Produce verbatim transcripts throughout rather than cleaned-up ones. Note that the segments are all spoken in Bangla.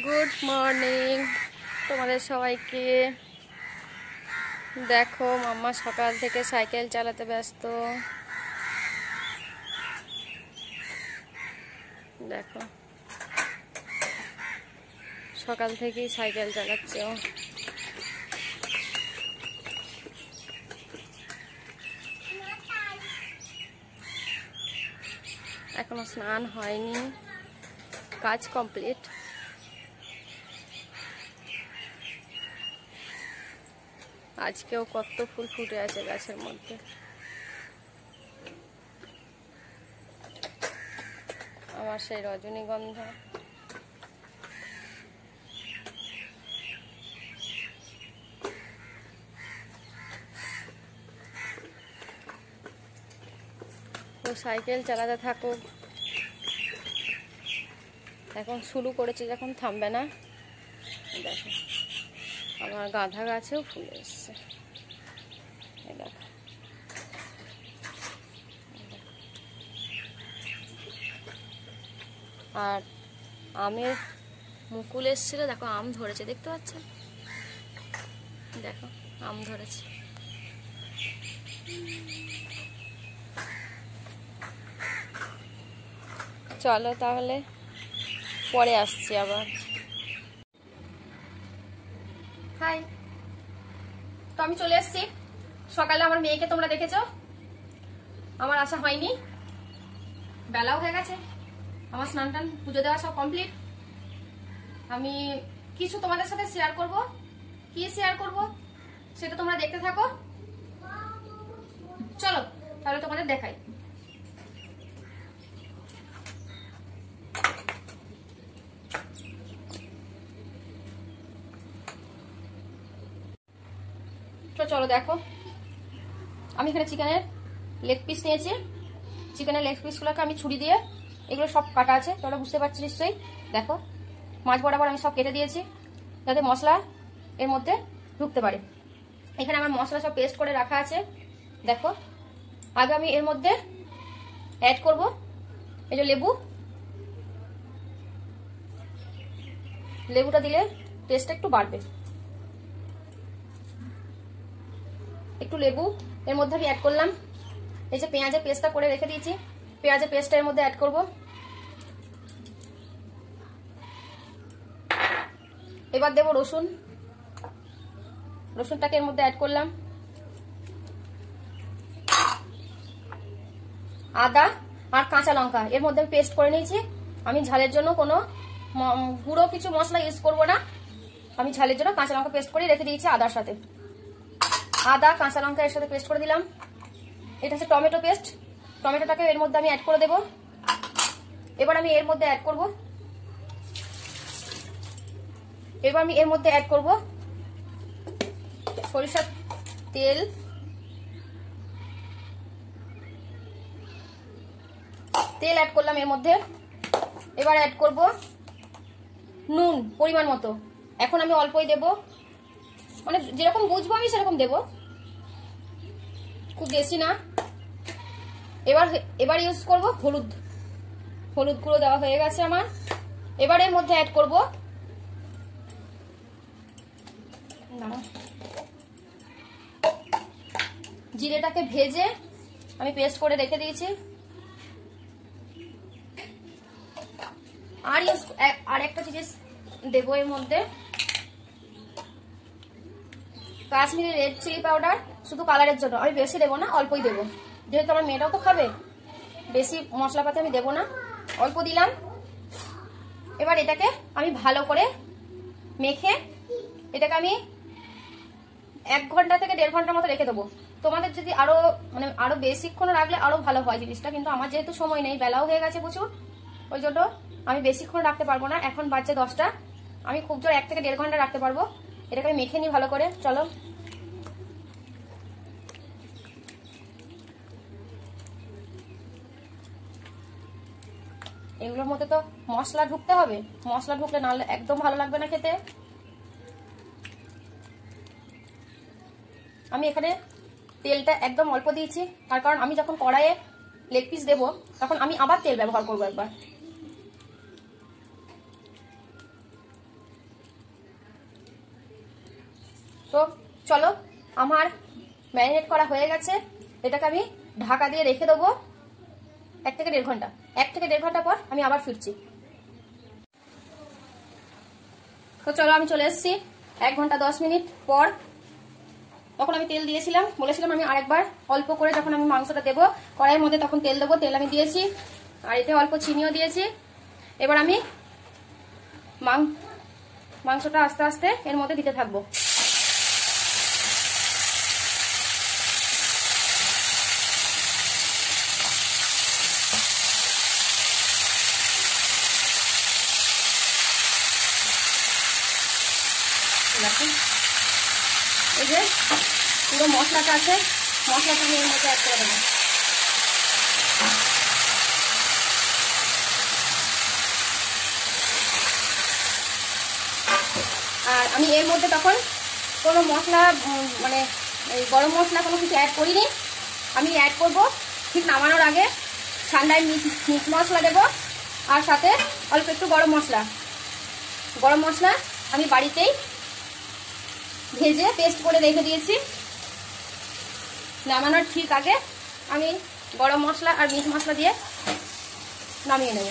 গুড মর্নিং তোমাদের সবাইকে। দেখো মাম্মা সকাল থেকে সাইকেল চালাতে ব্যস্ত। দেখো সকাল থেকেই সাইকেল চালাচ্ছে ও। এখনো স্নান হয়নি, কাজ কমপ্লিট। আজকেও কত ফুল ফুটে আছে গাছের মধ্যে। আমার সেই রজনীগন্ধা। ও সাইকেল চালাতে থাকুক, এখন শুরু করেছে যখন থামবে না। দেখো আমার গাঁদা গাছেও ফুল এসছে। দেখো আর আমের মুকুল এসছিল, দেখো আম ধরেছে, দেখতে পাচ্ছেন? দেখো আম ধরেছে। চলো তাহলে পরে আসছি আবার। হাই, তো আমি চলে এসেছি। সকালে আমার মেয়েকে তোমরা দেখেছো, আমার আসা হয়নি, বেলাও হয়ে গেছে। আমার স্নান টান পুজো দেওয়া সব কমপ্লিট। আমি কিছু তোমাদের সাথে শেয়ার করব। কি শেয়ার করব সেটা তোমরা দেখতে থাকো। চলো তাহলে তোমাদের দেখাই। তো চলো দেখো, আমি এখানে চিকেনের লেগ পিস নিয়েছি। চিকেনের লেগ পিসগুলোকে আমি ছুরি দিয়ে, এগুলো সব কাটা আছে, তোমরা বুঝতে পারছি নিশ্চয়ই। দেখো মাছ বরাবর আমি সব কেটে দিয়েছি যাতে মশলা এর মধ্যে ঢুকতে পারে। এখানে আমার মশলা সব পেস্ট করে রাখা আছে। দেখো আগে আমি এর মধ্যে অ্যাড করব এই যে লেবু। লেবুটা দিলে টেস্টটা একটু বাড়বে। একটু লেবু এর মধ্যে আমি অ্যাড করলাম। এই যে পেঁয়াজের পেস্টটা করে রেখে দিয়েছি, পেঁয়াজের পেস্টটা এর মধ্যে অ্যাড করব। এবার দেব রসুন। রসুনটাকে এর মধ্যে অ্যাড করলাম। আদা আর কাঁচা লঙ্কা এর মধ্যে আমি পেস্ট করে নিয়েছি। আমি ঝালের জন্য কোনো গুঁড়ো কিছু মশলা ইউজ করব না, আমি ঝালের জন্য কাঁচা লঙ্কা পেস্ট করে রেখে দিয়েছি আদার সাথে। আদা কাঁচা লঙ্কা এর সাথে পেস্ট করে দিলাম। এটা হচ্ছে টমেটো পেস্ট। টমেটোটাকে এর মধ্যে আমি অ্যাড করে দেব। এবার আমি এর মধ্যে অ্যাড করব এবার আমি এর মধ্যে অ্যাড করব সরিষার তেল। তেল অ্যাড করলাম এর মধ্যে। এবার অ্যাড করব নুন পরিমাণ মতো। এখন আমি অল্পই দেব, মানে যেরকম বুঝবো আমি সেরকম দেব, খুব বেশি না। এবার এবার ইউজ করব হলুদ। হলুদ গুঁড়ো দেওয়া হয়ে গেছে আমার। এবার এর মধ্যে অ্যাড করব জিরেটাকে ভেজে আমি পেস্ট করে রেখে দিয়েছি। আর ইউজ আর একটা জিনিস দেবো এর মধ্যে, কাশ্মীরি রেড চিলি পাউডার, শুধু কালারের জন্য। আমি বেশি দেবো না, অল্পই দেবো, যেহেতু আমার মেয়েটাও তো খাবে। বেশি মশলাপাতি আমি দেবো না, অল্প দিলাম। এবার এটাকে আমি ভালো করে মেখে এটাকে আমি এক ঘন্টা থেকে দেড় ঘন্টার মতো রেখে দেবো। তোমাদের যদি আরো মানে আরো বেশিক্ষণ রাখলে আরো ভালো হয় জিনিসটা, কিন্তু আমার যেহেতু সময় নেই, বেলাও হয়ে গেছে প্রচুর, ওই জন্য আমি বেশিক্ষণ রাখতে পারবো না। এখন বাজছে দশটা, আমি খুব জোর এক থেকে দেড় ঘন্টা রাখতে পারবো। এটাকে আমি মেখে নিই ভালো করে। চলো এগুলোর মধ্যে তো মশলা ঢুকতে হবে, মশলা ঢুকলে নাহলে একদম ভালো লাগবে না খেতে। আমি এখানে তেলটা একদম অল্প দিয়েছি, তার কারণ আমি যখন কড়াইয়ে লেগ পিস দেবো তখন আমি আবার তেল ব্যবহার করবো একবার। তো চলো, আমার ম্যারিনেট করা হয়ে গেছে। এটাকে আমি ঢাকা দিয়ে রেখে দেবো এক থেকে দেড় ঘন্টা। এক থেকে দেড় ঘন্টা পর আমি আবার ফিরছি। তো চলো, আমি চলে এসেছি এক ঘন্টা দশ মিনিট পর। তখন আমি তেল দিয়েছিলাম, বলেছিলাম আমি আরেকবার অল্প করে যখন আমি মাংসটা দেবো কড়াইয়ের মধ্যে তখন তেল দেবো। তেল আমি দিয়েছি, আর এতে অল্প চিনিও দিয়েছি। এবার আমি মাংসটা আস্তে আস্তে এর মধ্যে দিতে থাকবো। এই যে পুরো মশলাটা আছে, মশলাটা আমি এর মধ্যে অ্যাড করে দেবো। আর আমি এর মধ্যে তখন কোনো মশলা মানে এই গরম মশলা কোনো কিছু অ্যাড করিনি। আমি অ্যাড করব ঠিক নামানোর আগে ঠান্ডায় মিট মশলা দেবো, আর সাথে অল্প একটু গরম মশলা। গরম মশলা আমি বাড়িতেই ভেজে পেস্ট করে রেখে দিয়েছি। নামানোর ঠিক আগে আমি গরম মশলা আর মিট মশলা দিয়ে নামিয়ে নেব।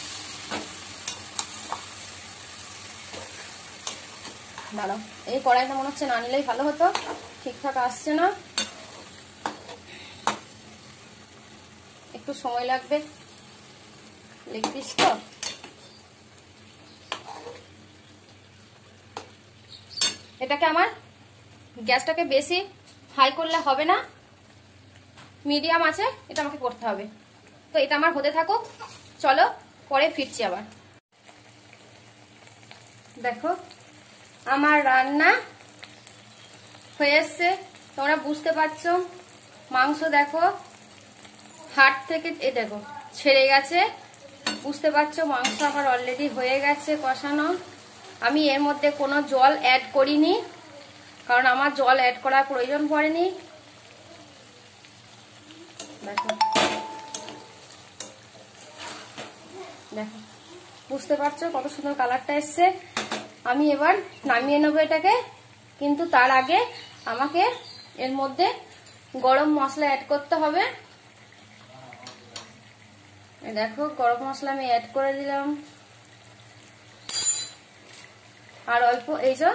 দাঁড়াও, এই কড়াইটা মনে হচ্ছে না নিলেই ভালো হতো, ঠিকঠাক আসছে না, একটু সময় লাগবে, লেগ পিস তো। এটাকে আমার গ্যাসটাকে বেশি হাই করলে হবে না, মিডিয়াম আছে এটা আমাকে করতে হবে। তো এটা আমার হতে থাকুক, চলো পরে ফিরছি আবার। দেখো আমার রান্না হয়ে এসছে, তোমরা বুঝতে পারছো। মাংস দেখো হাট থেকে এ দেখো ছেড়ে গেছে, বুঝতে পারছো মাংস আমার অলরেডি হয়ে গেছে কষানো। আমি এর মধ্যে কোনো জল অ্যাড করিনি, কারণ আমার জল অ্যাড করার প্রয়োজন পড়েনি। দেখো দেখো বুঝতে পারছো কত সুন্দর কালারটা এসছে। আমি এবার নামিয়ে নেবো এটাকে, কিন্তু তার আগে আমাকে এর মধ্যে গরম মশলা অ্যাড করতে হবে। দেখো গরম মশলা আমি অ্যাড করে দিলাম, আর অল্প এই যে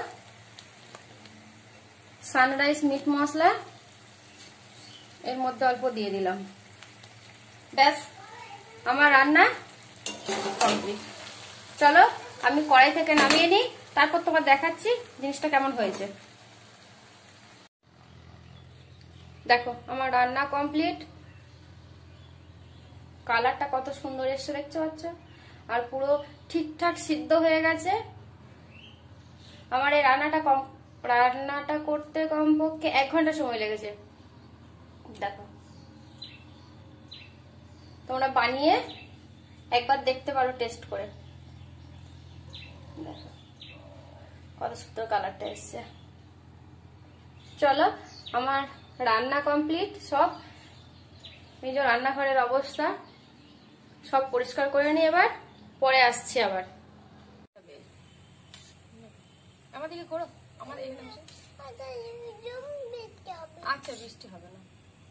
সানরাইজ মিট মশলা এর মধ্যে অল্প দিয়ে দিলাম। ব্যাস আমার রান্না কমপ্লিট। চলো আমি কড়াই থেকে নামিয়ে নিই, তারপর তোমার দেখাচ্ছি জিনিসটা কেমন হয়েছে। দেখো আমার রান্না কমপ্লিট, কালারটা কত সুন্দর এসছে দেখতে পাচ্ছ, আর পুরো ঠিকঠাক সিদ্ধ হয়ে গেছে। আমার এই রান্নাটা কম রান্নাটা করতে কমপক্ষে এক ঘন্টা সময় লেগেছে। দেখো তোমরা বানিয়ে একবার দেখতে পারো টেস্ট করে। দেখো কত সুন্দর কালারটা এসছে। চলো আমার রান্না কমপ্লিট সব। এই যে রান্নাঘরের অবস্থা সব পরিষ্কার করে নিই, এবার পরে আসছি আবার। আমাদেরকে করো, আমাদের এখানে আচ্ছা বৃষ্টি হবে না।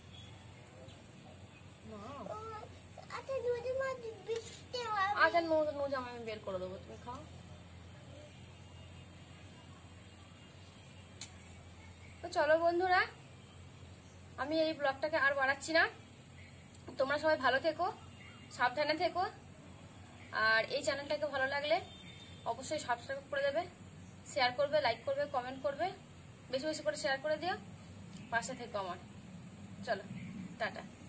আচ্ছা নো নো জামা আমি বের করে দেবো, তুমি খাও। তো চলো বন্ধুরা, আমি এই ব্লগটাকে আর বাড়াচ্ছি না। তোমরা সবাই ভালো থেকো, সাবধানে থেকো, আর এই চ্যানেলটাকে ভালো লাগলে অবশ্যই সাবস্ক্রাইব করে দেবে, শেয়ার করবে, লাইক করবে, কমেন্ট করবে, বেশি বেশি করে শেয়ার করে দিও, পাশে থেকো আমার। চলো টাটা।